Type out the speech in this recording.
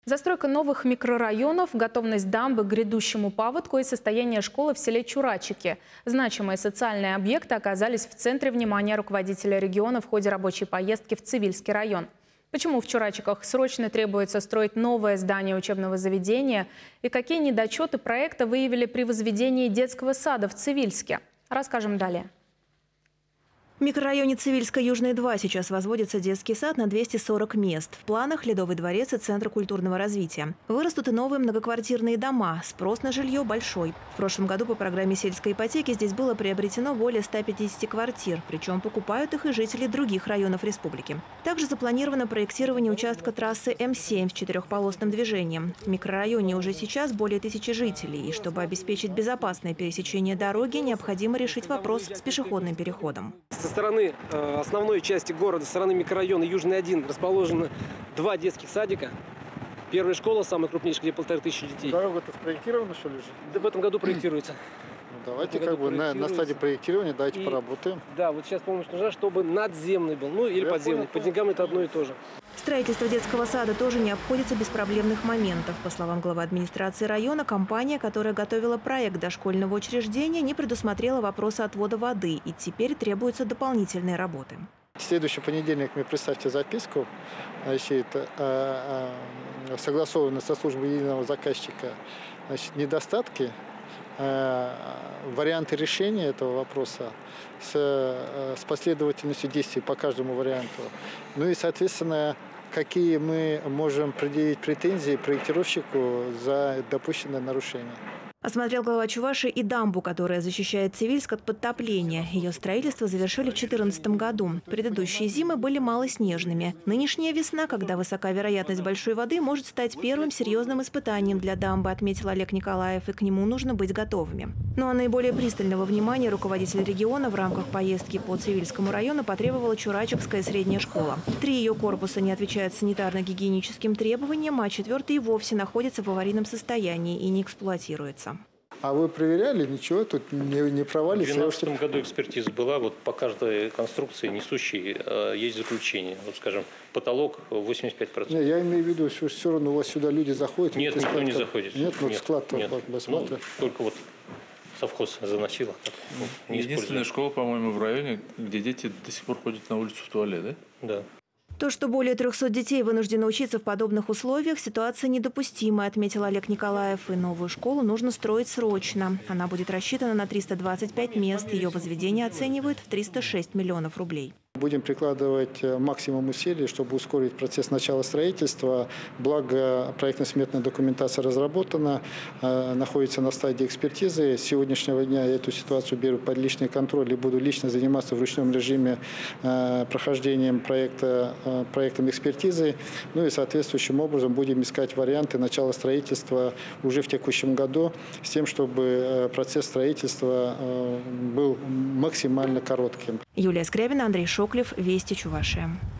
Застройка новых микрорайонов, готовность дамбы к грядущему паводку и состояние школы в селе Чурачики. Значимые социальные объекты оказались в центре внимания руководителя региона в ходе рабочей поездки в Цивильский район. Почему в Чурачиках срочно требуется строить новое здание учебного заведения и какие недочеты проекта выявили при возведении детского сада в Цивильске? Расскажем далее. В микрорайоне Цивильска-Южный 2 сейчас возводится детский сад на 240 мест. В планах Ледовый дворец и Центр культурного развития. Вырастут и новые многоквартирные дома. Спрос на жилье большой. В прошлом году по программе сельской ипотеки здесь было приобретено более 150 квартир. Причем покупают их и жители других районов республики. Также запланировано проектирование участка трассы М7 с четырехполосным движением. В микрорайоне уже сейчас более 1000 жителей. И чтобы обеспечить безопасное пересечение дороги, необходимо решить вопрос с пешеходным переходом. Со стороны основной части города, со стороны микрорайона Южный 1 расположено 2 детских садика. Первая школа, самая крупнейшая, где 1500 детей. Дорога-то спроектирована, что ли? Да, в этом году проектируется. Ну, давайте на стадии проектирования, давайте поработаем. Да, вот сейчас помощь нужна, чтобы надземный был, ну или подземный. По деньгам это одно и то же. Строительство детского сада тоже не обходится без проблемных моментов. По словам главы администрации района, компания, которая готовила проект дошкольного учреждения, не предусмотрела вопросы отвода воды, и теперь требуются дополнительные работы. В следующий понедельник мне представьте записку, значит, согласованно со службой единого заказчика, значит, недостатки, варианты решения этого вопроса с последовательностью действий по каждому варианту. Ну и, соответственно, какие мы можем предъявить претензии проектировщику за допущенное нарушение. Осмотрел глава Чувашии и дамбу, которая защищает Цивильск от подтопления. Ее строительство завершили в 2014 году. Предыдущие зимы были малоснежными. Нынешняя весна, когда высока вероятность большой воды, может стать первым серьезным испытанием для дамбы, отметил Олег Николаев, и к нему нужно быть готовыми. Ну а наиболее пристального внимания руководитель региона в рамках поездки по Цивильскому району потребовала Чурачикская средняя школа. 3 ее корпуса не отвечают санитарно-гигиеническим требованиям, а 4-й и вовсе находится в аварийном состоянии и не эксплуатируется. А вы проверяли? Ничего тут не провалится? В 2012 году экспертиза была. Вот по каждой конструкции несущей есть заключение. Вот, скажем, потолок 85%. Не, я имею в виду, что все равно у вас сюда люди заходят. Нет, никто не заходит. Нет, ну нет, склад нет. посмотрим. Только вот совхоз заносило. Единственная школа, по-моему, в районе, где дети до сих пор ходят на улицу в туалет, да? Да. То, что более 300 детей вынуждены учиться в подобных условиях, ситуация недопустимая, отметил Олег Николаев. И новую школу нужно строить срочно. Она будет рассчитана на 325 мест. Ее возведение оценивают в 306 миллионов рублей. Будем прикладывать максимум усилий, чтобы ускорить процесс начала строительства. Благо, проектно-сметная документация разработана, находится на стадии экспертизы. С сегодняшнего дня я эту ситуацию беру под личный контроль и буду лично заниматься в ручном режиме прохождением проектом экспертизы. Ну и соответствующим образом будем искать варианты начала строительства уже в текущем году, с тем, чтобы процесс строительства был максимально коротким. Юлия Скрябина, Андрей Шоклев, Вести Чувашия.